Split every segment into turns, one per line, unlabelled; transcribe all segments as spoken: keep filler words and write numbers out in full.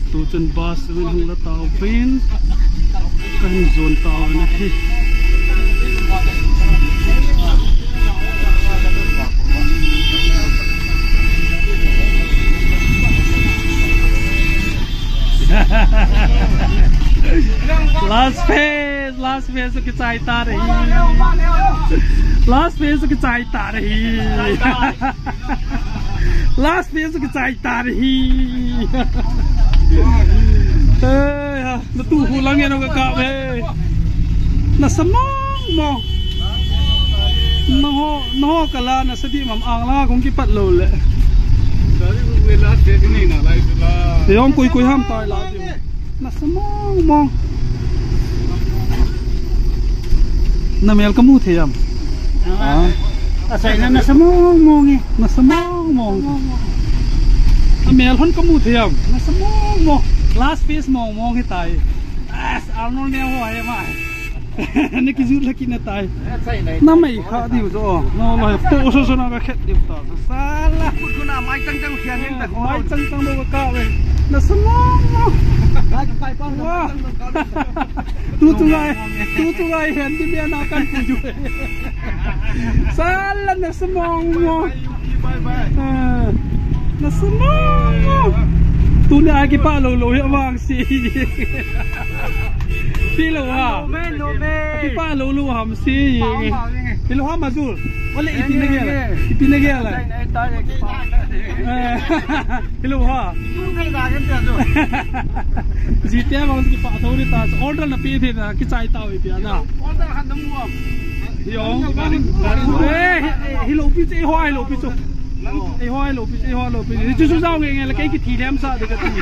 tu chân bus bên hông là tàu pin cần dồn tàu này last phase last phase cái chạy ta đấy last phase cái chạy ta đấy last phase cái chạy ta đấy ê nó tu hù lắm nghe nó cái cạo về nó sắm mong nó nó cả là nó sẽ đi mắm ăn la cũng cái bắt lồ lệ thì ông cùi cùi ham tài là gì nó sắm mong nó mèo có mu thiềm àใส่นั่นน่ะสมองมองไงน่ะสมองมองอ่ะแมวคนก็มูเทียมน่ะสมองมอง last piece มองมองให้ตายอ่ะเอาโน่นแนวหัวให้มานี่กินจุดละกินน่ะตายน้ำไม่ขาดดิวจ้ะน้องเลยโตโซโซน่ะก็แค่ดิวตาซาละคุณน่ะไม่จังจังเขียนยังแต่ไม่จังจังบ่กล้าเว้ยน่ะสมองมองว้าตูตุไงตูตุไงเห็นที่เมียนากันอยู่ซาละน่ะสมองมองน่ะสมองมองตูเนี่ยไอ้กี่ป้าโลโลเยอะมากสิพี่โลฮะกี่ป้าโลโลหำสิพี่โลหะมาจูวันเลยอีพีนึกอะไรอีพีนึกอะไรพี่โลฮะจีเตี้ยบางทีป้าตัวนี้ตาออเดอร์น่ะพี่ที่น่ะกี่ใจเต้าอีพีน่ะออเดอร์หันน้ำมัวยองเฮ้ยฮิโลพี่เจ้าฮิโลพี่จูไอ้ห้อยหลบไอ้ห้อยหลบไปจู่จู่เจ้าไงไงแล้วไอ้กี่ทีแถมซะเด็กก็ตี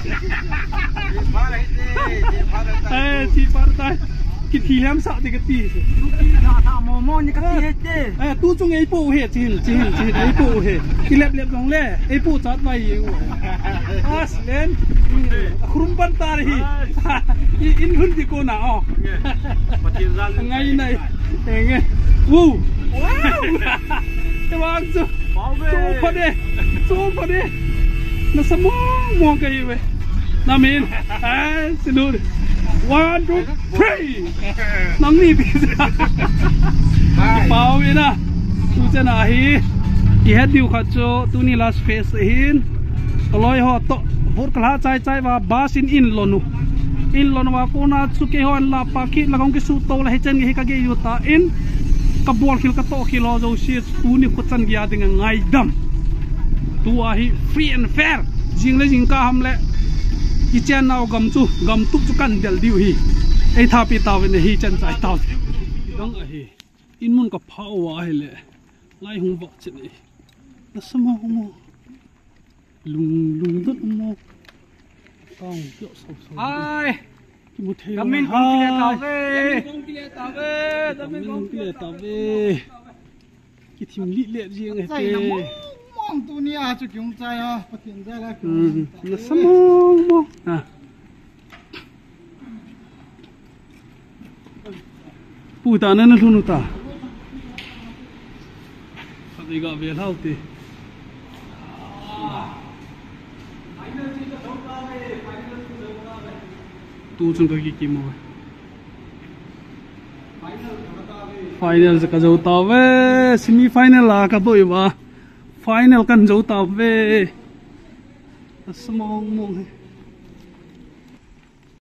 เอ้ทีฟาร์ตายกี่ทีแถมซะเด็กก็ตีลูกพี่ท่าท่ามอมอนี่ก็ตีเจ๊เอ้ตู้จงไอ้ปูเห็ดจีนจีนจีนไอ้ปูเห็ดกี่เล็บเล็บลงเล่ไอ้ปูจัดไว้อยู่อาสเลนครุมปันตารีอินหุ่นที่โกน่าอ๋อไงไหนไงวู้ว้าวจะวางจู่สู้พอดีสู้พอดีน่าสมองมองกันอยู่เว้ยน้ามินเอ้ยสิดูดิ one two three น้องนี่พี่สิเป่าไปนะดูจะหนาฮีอีเฮ็ดดิวขัดโจตัวนี้ last phase หินตลอยหอโตพูดกระจายใจว่าบาสินอินลนุอินลนว่ากูน่าสุเกฮอนลาปาคิละคงกิสุโตละให้เจนให้กะเกยูตาอินกบวนคิลกะโตคิโลโจชีสตูนี่กุจันกียาdengan ngai dam tua hi free and fair jing le jing ka ham le i chen naw gam chu gam tuk chu kan del diu hi ei tha pi taw ne hi chen chai taw dong a hi in mun ka phau wa hi le lai hung wa chen ni na samo mo lung lung dot mo tong kyo so so ai Cảm ơn công ty tàu về, công ty tàu về, cảm ơn công ty tàu về. Cái thím lị lệ riêng này thế. Mong tu nia cho chúng ta à, phát hiện ra là. Ừ, nó sắm mong mong. À. Bùi ta nên nó luôn ta. Sao đi gọi về lâu thì. Tu chung cái gì mà final sẽ có dấu tàu về semi final là cả bội mà final cần dấu tàu về small mong